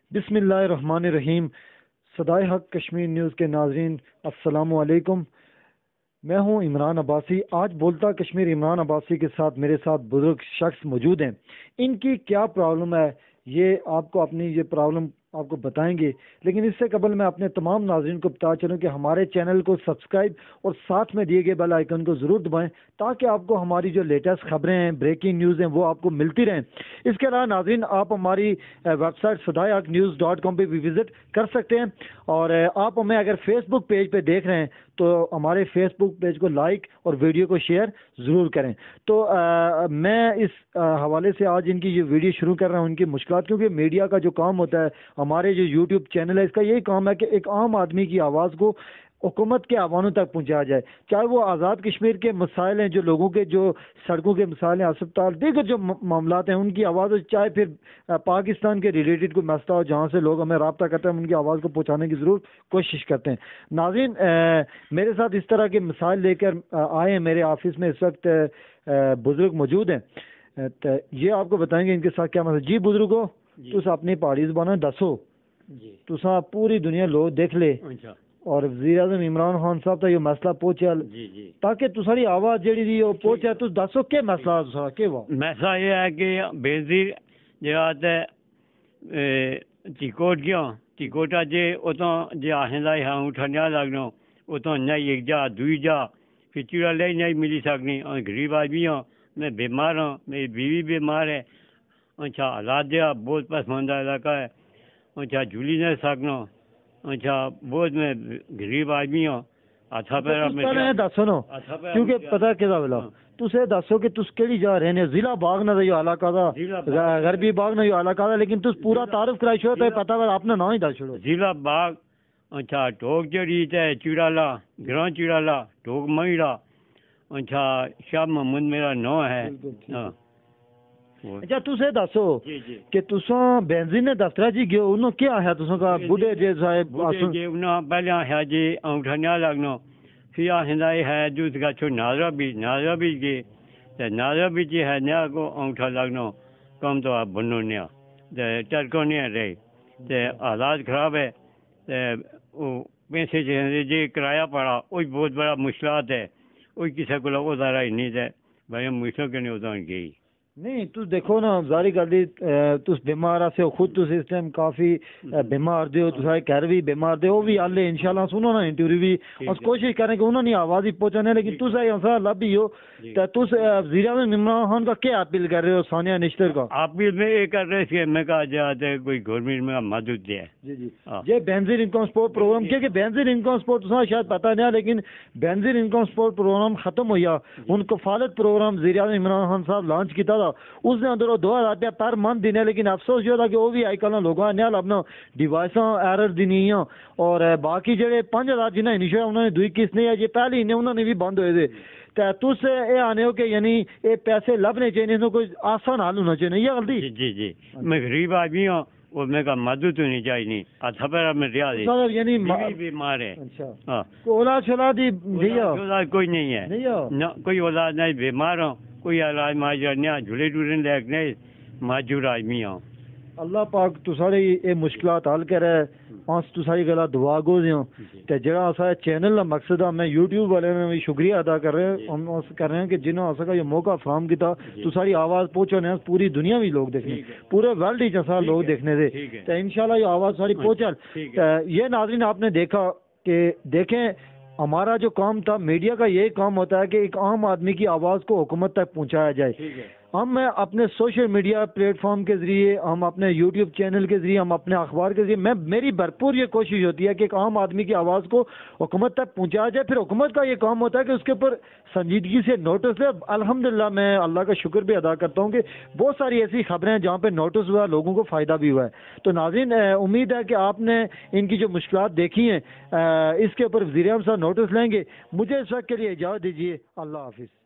بسم اللہ الرحمن الرحیم۔ صدائے حق کشمیر نیوز کے ناظرین السلام علیکم۔ میں ہوں عمران عباسی۔ آج بولتا کشمیر عمران عباسی کے ساتھ میرے ساتھ بزرگ شخص موجود ہیں۔ ان کی کیا پرابلم ہے یہ آپ کو اپنی یہ پرابلم آپ کو بتائیں گے، لیکن اس سے قبل میں اپنے تمام ناظرین کو بتا چلوں کہ ہمارے چینل کو سبسکرائب اور ساتھ میں دیے گئے بیل آئیکن کو ضرور دبائیں تاکہ آپ کو ہماری جو لیٹسٹ خبریں ہیں، بریکنگ نیوز ہیں، وہ آپ کو ملتی رہیں۔ اس کے علاوہ ناظرین آپ ہماری ویب سائٹ sadaiaknews.com پہ بھی وزٹ کر سکتے ہیں، اور آپ ہمیں اگر فیس بک پیج پہ دیکھ رہے ہیں تو ہمارے فیس بک پیج کو لائک اور ویڈیو کو شیئر ضرور کریں۔ تو میں اس حوالے سے آج ان کی یہ ویڈیو شروع کر رہا ہوں، ان کی مشکلات، کیونکہ میڈیا کا جو کام ہوتا ہے، ہمارے جو یوٹیوب چینل ہے، اس کا یہی کام ہے کہ ایک عام آدمی کی آواز کو حکومت کے ایوانوں تک پہنچایا جائے، چاہے وہ آزاد کشمیر کے مسائل ہیں، جو لوگوں کے جو سڑکوں کے مسائل ہیں، اسپتال، دیگر جو معاملات ہیں، ان کی آواز، چاہے پھر پاکستان کے ریلیٹڈ کوئی مسئلہ ہو جہاں سے لوگ ہمیں رابطہ کرتے ہیں، ہم ان کی آواز کو پہنچانے کی ضرور کوشش کرتے ہیں۔ ناظرین میرے ساتھ اس طرح کے مسائل لے کر آئے ہیں، میرے آفس میں اس وقت بزرگ موجود ہیں، تو یہ آپ کو بتائیں گے ان کے ساتھ کیا مسئلہ۔ جی بزرگو، تس اپنی پہاڑی زبان دسو، تساں پوری دنیا لوگ دیکھ لے اور وزیر اعظم عمران خان صاحب تا یہ مسئلہ پہنچا تاکہ تساری آواز جڑی دی وہ پہنچا، تو دسو کیا مسئلہ تسا کیا ہوا؟ مسئلہ یہ ہے کہ بینزیر جہاں چیکوٹ گیا چیکوٹا جے اتوں جے آہندہ ہاں اٹھانے لگنا اتوں نہیں ایک جا دوئی جا پھر چیڑا لے نہیں ملی سکنی، اور غریب آدمی ہوں، میں بیمار ہوں، میری بیوی بیمار ہے، اچھا حالات دیا بہت پسماندہ علاقہ ہے، اچھا جھولی نہیں سکنا، اچھا بہت میں غریب آدمی ہوں، ہاتھا پیرا میں دسو نا، کیونکہ پتہ کیا بلا تسے دسو کہ تس کیڑی جگہ رہنے، ضلع باغ نہ جو علاقہ دا غربی باغ نہ جو علاقہ دا، لیکن تس پورا تعارف کرائی چھوڑ تے پتہ ہے اپنا نام ہی دس چھوڑو۔ ضلع باغ، اچھا ٹوک جڑی تے چیڑالا گراں چیڑالا ٹوک مہیڑا، اچھا شاہ محمود میرا نام ہے۔ اچھا تسے دسو کہ تساں بینزین نے دفتر جی گئے، انہوں کیا آیا تساں کا بوڑھے جی صاحب جی انہوں پہلے آیا جی اٹھانے لگنا، پھر آہندہ ہے جو اس کا چھو ناظرہ بھی گئے تے ناظرہ بھی جی ہے نیا کو انگوٹھا لگنا کم تو آپ بنو نیا تے ٹرکوں نہیں رہے تے حالات خراب ہے تے وہ پیسے جی کرایہ پڑا، وہی بہت بڑا مشکلات ہے، وہی کسی کو لوگ ادارہ ہی نہیں تھے بھائی مشکل کے نہیں ادھر گئی۔ نہیں تو دیکھو نا ظاہری گل تس بیمار سے خود تس اس ٹائم کافی بیمار دے ہو، تسارے گھر بھی بیمار دے، وہ بھی حل ہے انشاءاللہ سنو نا انٹرویو بھی اس کوشش کریں کہ انہوں نے آواز ہی پہنچانے، لیکن تس ایسا لب ہی ہو تو تس وزیر اعظم عمران خان کا کیا اپیل کر رہے ہو؟ ثانیہ نشتر کا اپیل میں یہ کر رہے تھے، میں کہا جاتے کوئی گورنمنٹ میں مدد دے جی یہ بینزیر انکم سپورٹ پروگرام، کیونکہ بینزیر انکم سپورٹ شاید پتہ نہیں، لیکن بینزیر انکم سپورٹ پروگرام ختم ہویا، ان کفالت پروگرام وزیر اعظم عمران خان صاحب لانچ کیتا تھا، اس نے اندر 2000 روپیہ پر منتھ دینے، لیکن افسوس یہ تھا کہ وہ بھی آئی کل لوگوں نے اپنا ڈیوائساں ایرر دینی ہیں، اور باقی جڑے 5000 جنہیں انیشل انہوں نے دوئی قسط نہیں ہے، یہ پہلی نے انہوں نے بھی بند ہوئے تھے، تس یہ آنے ہو کہ یعنی یہ پیسے لبنے چاہیے، کوئی آسان حل ہونا چاہیے، یہ غلطی؟ جی میں غریب آدمی ہوں اور میں کا مدد ہونی چاہیے، ہاتھا پیرا میں رہا دی یعنی بیمار ہے، اولاد شولاد کوئی نہیں ہے، کوئی اولاد نہیں، بیمار ہوں، کوئی علاج ماجر نہیں، جھولے ٹولے لائق نہیں، معذور آدمی ہوں۔ اللہ پاک تساری یہ مشکلات حل کرے، آنس تساری گلا دعا گو دیوں تے جڑا اسا چینل کا مقصد ہے، میں یوٹیوب والے نے بھی شکریہ ادا کر رہے ہیں کہ جنہوں اسا کا یہ موقع فراہم کیتا، تساری آواز پہنچانے پوری دنیا بھی لوگ دیکھنے، پورے ورلڈ ہی جیسا لوگ دیکھنے دے تو انشاءاللہ یہ آواز ساری پہنچا۔ یہ ناظرین آپ نے دیکھا کہ دیکھیں ہمارا جو کام تھا، میڈیا کا یہی کام ہوتا ہے کہ ایک عام آدمی کی آواز کو حکومت تک پہنچایا جائے۔ ہم اپنے سوشل میڈیا پلیٹ فارم کے ذریعے، ہم اپنے یوٹیوب چینل کے ذریعے، ہم اپنے اخبار کے ذریعے، میری بھرپور یہ کوشش ہوتی ہے کہ ایک عام آدمی کی آواز کو حکومت تک پہنچایا جائے، پھر حکومت کا یہ کام ہوتا ہے کہ اس کے اوپر سنجیدگی سے نوٹس لے۔ الحمدللہ میں اللہ کا شکر بھی ادا کرتا ہوں کہ بہت ساری ایسی خبریں ہیں جہاں پہ نوٹس ہوا، لوگوں کو فائدہ بھی ہوا ہے۔ تو ناظرین امید ہے کہ آپ نے ان کی جو مشکلات دیکھی ہیں اس کے اوپر وزیر اعظم صاحب نوٹس لیں گے۔ مجھے اس وقت کے لیے اجازت دیجیے، اللہ حافظ۔